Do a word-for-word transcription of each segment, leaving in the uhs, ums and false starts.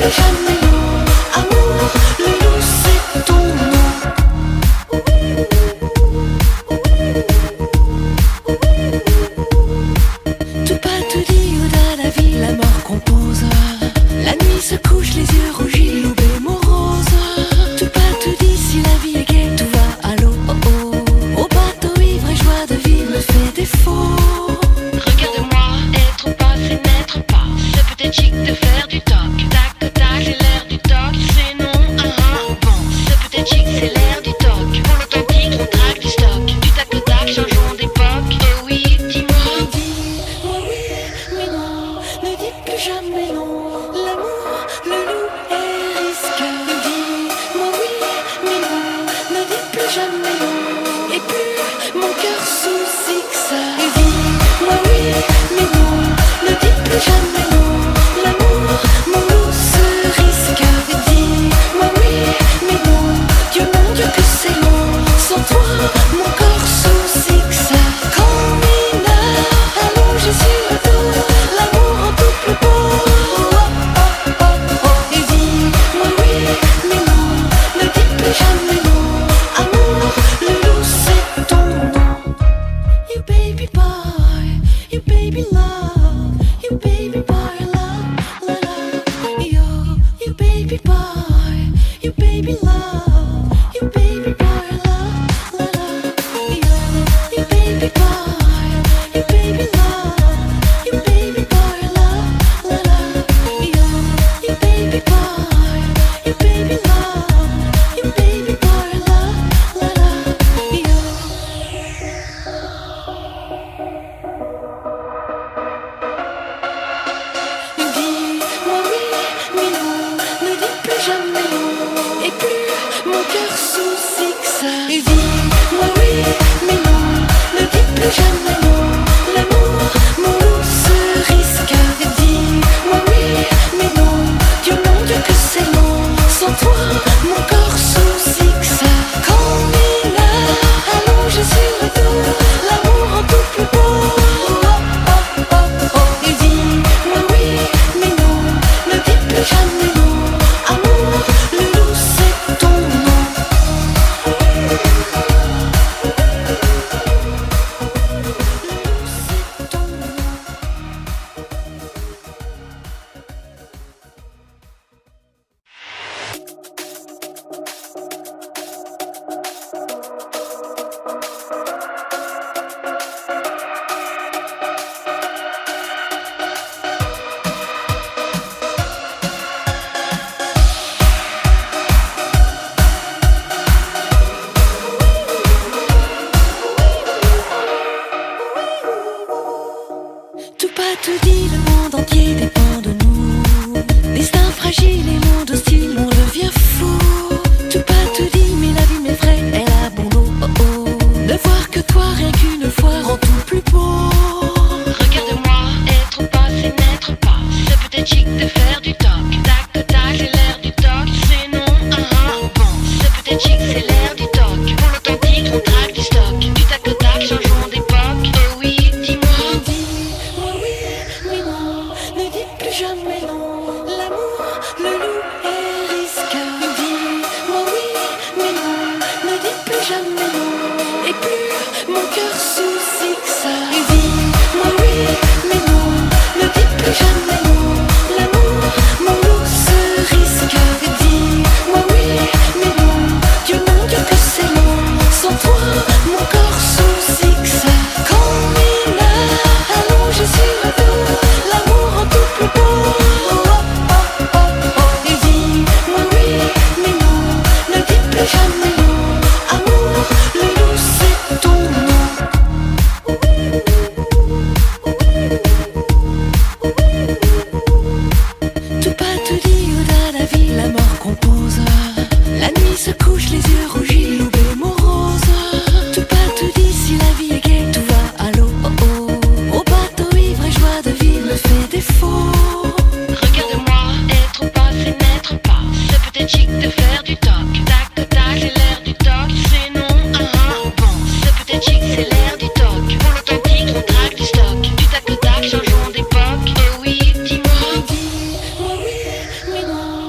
Mais non,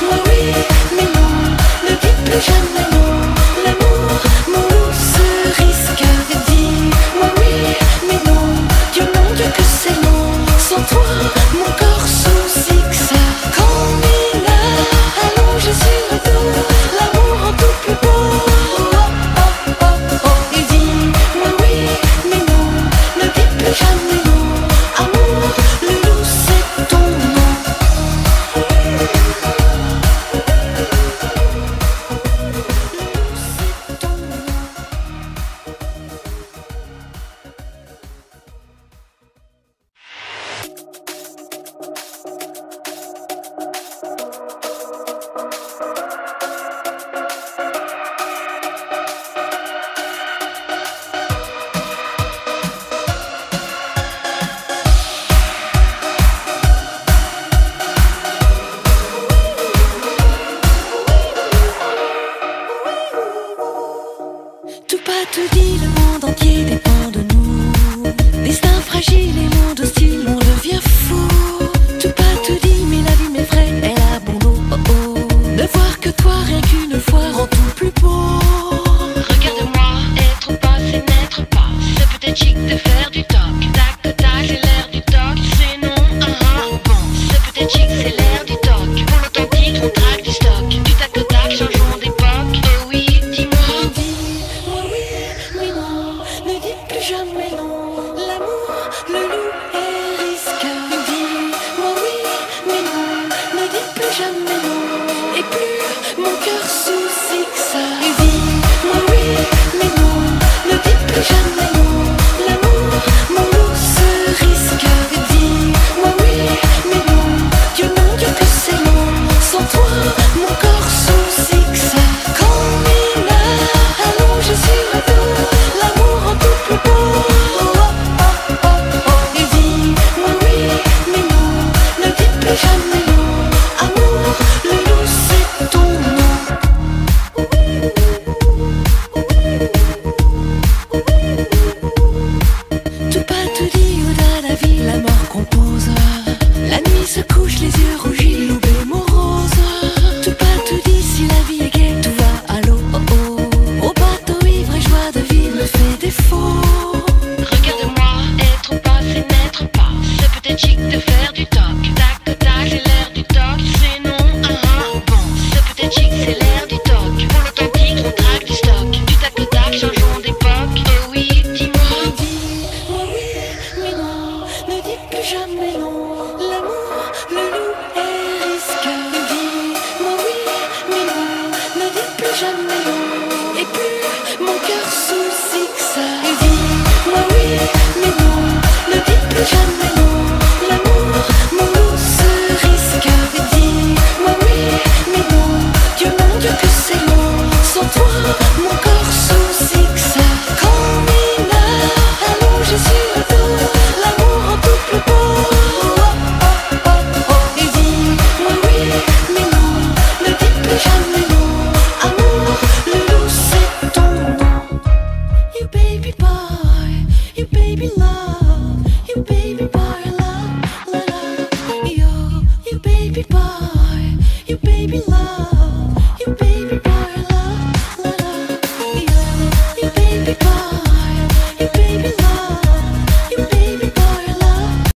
moi oui, mais non, ne dis plus jamais non. L'amour, mon loup, se risque. Dis-moi oui, mais non, Dieu mon Dieu que c'est long. Sans toi, mon corps sous zigzag. Quand Mila allongé sur le dos, l'amour en tout plus beau. Oh, oh, oh, oh. Et dis-moi oui, mais non, ne dis plus jamais non. Amour, le loup, c'est ton nom. Tout pas tout dit, le monde entier dépend de nous. Destin fragile et monde hostile, on devient fou. Tout pas tout dit, mais la vie m'est vraie, elle a bon dos. Oh oh. Ne voir que toi rien qu'une fois rend tout plus beau. Regarde-moi, être ou pas, c'est n'être pas. C'est peut-être chic de faire du toc. Tac, tac, c'est l'air du toc. C'est non, ah ah, bon. C'est peut-être chic, c'est l'air du toc. Pour l'authentique, on traque du stock. Du tac au tac, changeons d'époque. Oh oui, dis-moi. Dis-moi oui, mais non, ne dis plus jamais non. L'amour, le loup est risque. Dis-moi oui, mais non, ne dis plus jamais non. Et plus mon cœur sous zigzag. Dis-moi oui, mais non, ne dis plus jamais non. L'amour, mon loup se risque. Dis-moi oui, mais non, Dieu mon Dieu que c'est long. Sans toi, mon corps sous zigzag. Quand Mila allongé sur le dos, l'amour en tout plus beau. Oh, oh, oh, oh. Et dis-moi oui, mais non, ne dis plus jamais non. Amour, le loup c'est ton nom. Tout pas tout dit, au-delà de la vie, la mort compose. La nuit se couche, les yeux rougis, loubé morose. Tout pas tout dit, si la vie est gaie, tout va à l'eau. Oh, oh. Au bateau ivre et joie de vivre me fait défaut. Regarde-moi, être ou pas, c'est n'être pas. C'est peut-être chic de faire du toc. Tac, tac, c'est l'air du toc. C'est non, ah ah, bon. C'est peut-être chic, c'est l'air du toc. Pour l'authentique, on traque du stock. Du tac au tac, changeons d'époque. Oh oui, dis-moi. Dis-moi oui, mais non, ne dis plus jamais non. L'amour, le loup est risque. Dis-moi oui, mais non, ne dis plus jamais non. Et plus mon cœur sous zigzag. Dis-moi oui, mais non, ne dis plus jamais